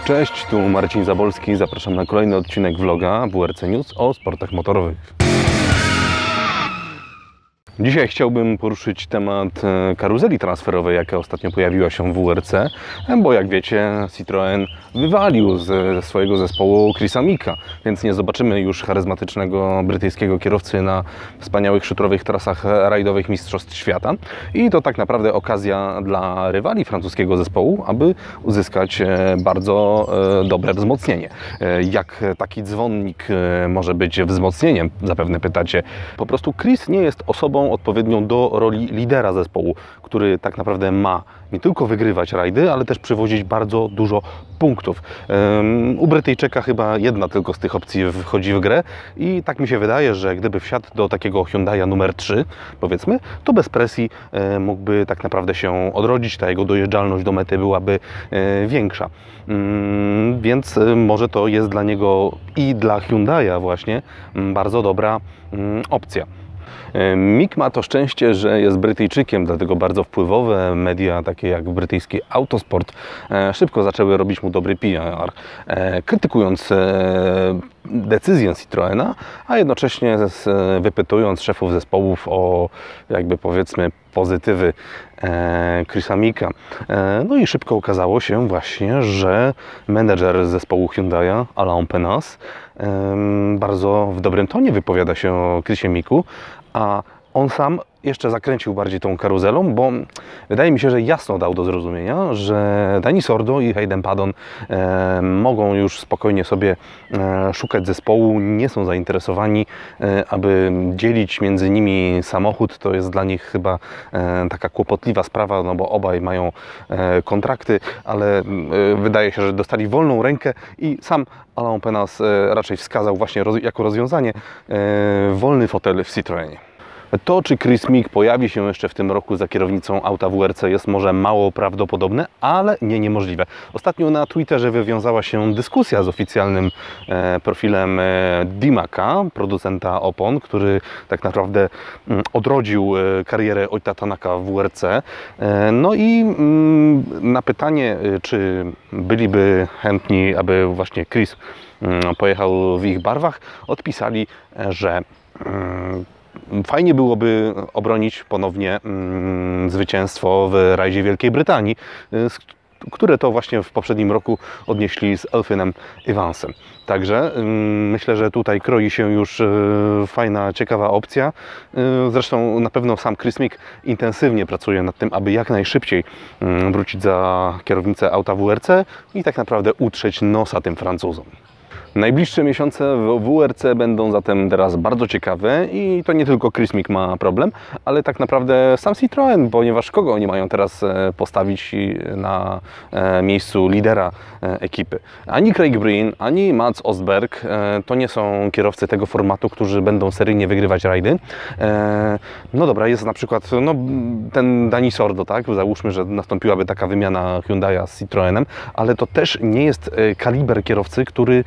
Cześć, tu Marcin Zabolski, zapraszam na kolejny odcinek vloga WRC News o sportach motorowych. Dzisiaj chciałbym poruszyć temat karuzeli transferowej, jaka ostatnio pojawiła się w WRC, bo jak wiecie, Citroën wywalił ze swojego zespołu Chrisa Meeka, więc nie zobaczymy już charyzmatycznego brytyjskiego kierowcy na wspaniałych szutrowych trasach rajdowych Mistrzostw Świata. I to tak naprawdę okazja dla rywali francuskiego zespołu, aby uzyskać bardzo dobre wzmocnienie. Jak taki dzwonnik może być wzmocnieniem? Zapewne pytacie. Po prostu Chris nie jest osobą odpowiednią do roli lidera zespołu, który tak naprawdę ma nie tylko wygrywać rajdy, ale też przywozić bardzo dużo punktów. U Brytyjczyka chyba jedna tylko z tych opcji wchodzi w grę i tak mi się wydaje, że gdyby wsiadł do takiego Hyundai'a numer 3, powiedzmy, to bez presji mógłby tak naprawdę się odrodzić, ta jego dojeżdżalność do mety byłaby większa. Więc może to jest dla niego i dla Hyundai'a właśnie bardzo dobra opcja. Meek ma to szczęście, że jest Brytyjczykiem, dlatego bardzo wpływowe media, takie jak brytyjski Autosport, szybko zaczęły robić mu dobry PR, krytykując decyzję Citroena, a jednocześnie wypytując szefów zespołów o, jakby powiedzmy, pozytywy Chrisa Meeka. No i szybko okazało się właśnie, że menedżer zespołu Hyundai'a, Alain Penas, bardzo w dobrym tonie wypowiada się o Chrisie Meeku, a on sam jeszcze zakręcił bardziej tą karuzelą, bo wydaje mi się, że jasno dał do zrozumienia, że Dani Sordo i Hayden Paddon mogą już spokojnie sobie szukać zespołu, nie są zainteresowani, aby dzielić między nimi samochód. To jest dla nich chyba taka kłopotliwa sprawa, no bo obaj mają kontrakty, ale wydaje się, że dostali wolną rękę i sam Alain Penas raczej wskazał właśnie jako rozwiązanie wolny fotel w Citroenie. To, czy Chris Meek pojawi się jeszcze w tym roku za kierownicą auta WRC, jest może mało prawdopodobne, ale nie niemożliwe. Ostatnio na Twitterze wywiązała się dyskusja z oficjalnym profilem Dimaka, producenta opon, który tak naprawdę odrodził karierę Ojta Tanaka w WRC. No i na pytanie, czy byliby chętni, aby właśnie Chris pojechał w ich barwach, odpisali, że fajnie byłoby obronić ponownie zwycięstwo w rajdzie Wielkiej Brytanii, które to właśnie w poprzednim roku odnieśli z Elfinem Evansem. Także myślę, że tutaj kroi się już fajna, ciekawa opcja. Zresztą na pewno sam Chris Meek intensywnie pracuje nad tym, aby jak najszybciej wrócić za kierownicę auta WRC i tak naprawdę utrzeć nosa tym Francuzom. Najbliższe miesiące w WRC będą zatem teraz bardzo ciekawe i to nie tylko Chris Meek ma problem, ale tak naprawdę sam Citroën, ponieważ kogo oni mają teraz postawić na miejscu lidera ekipy? Ani Craig Breen, ani Mats Osberg to nie są kierowcy tego formatu, którzy będą seryjnie wygrywać rajdy. No dobra, jest na przykład ten Dani Sordo, tak? Załóżmy, że nastąpiłaby taka wymiana Hyundai'a z Citroenem, ale to też nie jest kaliber kierowcy, który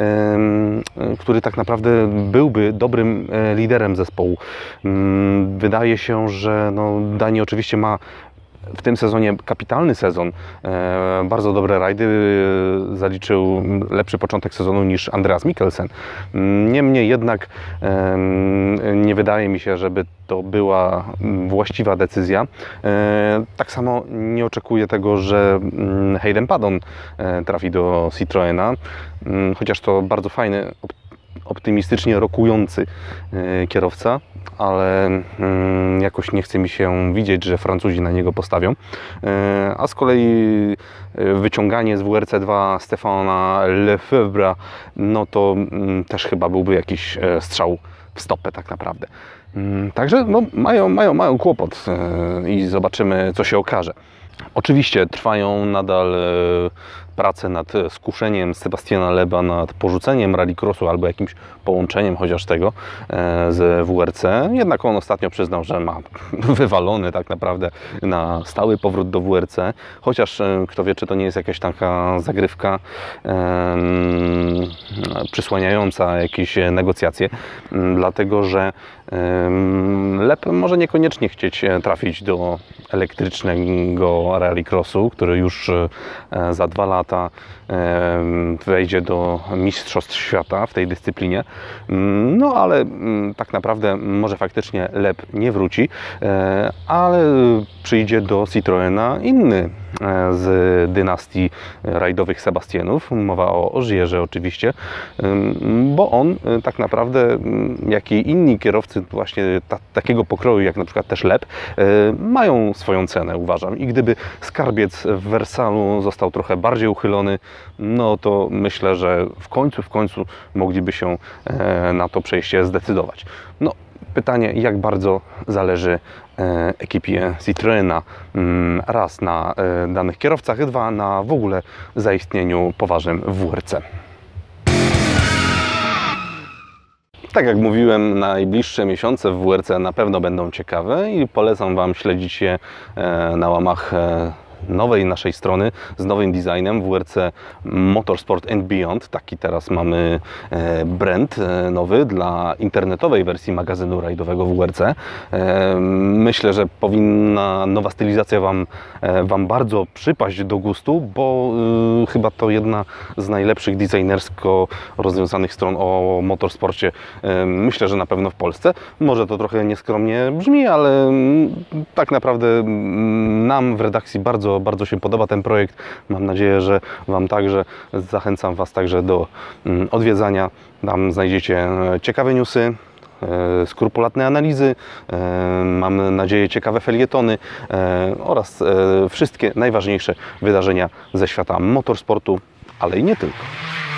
tak naprawdę byłby dobrym liderem zespołu. Wydaje się, że Dani oczywiście ma w tym sezonie kapitalny sezon, bardzo dobre rajdy, zaliczył lepszy początek sezonu niż Andreas Mikkelsen. Niemniej jednak nie wydaje mi się, żeby to była właściwa decyzja. Tak samo nie oczekuję tego, że Hayden Paddon trafi do Citroena, chociaż to bardzo fajny, optymistycznie rokujący kierowca, ale jakoś nie chce mi się widzieć, że Francuzi na niego postawią. A z kolei wyciąganie z WRC2 Stefana Lefebvre'a, no to też chyba byłby jakiś strzał w stopę tak naprawdę. Także mają kłopot i zobaczymy, co się okaże. Oczywiście trwają nadal prace nad skuszeniem Sebastiana Loeba nad porzuceniem rallycrossu albo jakimś połączeniem chociaż tego z WRC. Jednak on ostatnio przyznał, że ma wywalony tak naprawdę na stały powrót do WRC. Chociaż kto wie, czy to nie jest jakaś taka zagrywka przysłaniająca jakieś negocjacje, dlatego że Loeb może niekoniecznie chcieć trafić do elektrycznego rallycrossu, który już za 2 lata wejdzie do mistrzostw świata w tej dyscyplinie. No ale tak naprawdę może faktycznie LEP nie wróci, ale przyjdzie do Citroena inny z dynastii rajdowych Sebastianów. Mowa o Ożierze oczywiście, bo on tak naprawdę, jak i inni kierowcy właśnie takiego pokroju, jak na przykład też LEP, mają swoją cenę, uważam. I gdyby skarbiec w Wersalu został trochę bardziej uchylony, no to myślę, że w końcu mogliby się na to przejście zdecydować. No, pytanie, jak bardzo zależy ekipie Citroena raz na danych kierowcach, dwa na w ogóle zaistnieniu poważnym w WRC. Tak jak mówiłem, najbliższe miesiące w WRC na pewno będą ciekawe i polecam Wam śledzić je na łamach nowej naszej strony z nowym designem WRC Motorsport and Beyond. Taki teraz mamy brand nowy dla internetowej wersji magazynu rajdowego WRC. Myślę, że powinna nowa stylizacja Wam bardzo przypaść do gustu, bo chyba to jedna z najlepszych designersko rozwiązanych stron o motorsporcie. Myślę, że na pewno w Polsce. Może to trochę nieskromnie brzmi, ale tak naprawdę nam w redakcji bardzo się podoba ten projekt. Mam nadzieję, że Wam także. Zachęcam Was także do odwiedzania. Tam znajdziecie ciekawe newsy, skrupulatne analizy, mam nadzieję ciekawe felietony oraz wszystkie najważniejsze wydarzenia ze świata motorsportu, ale i nie tylko.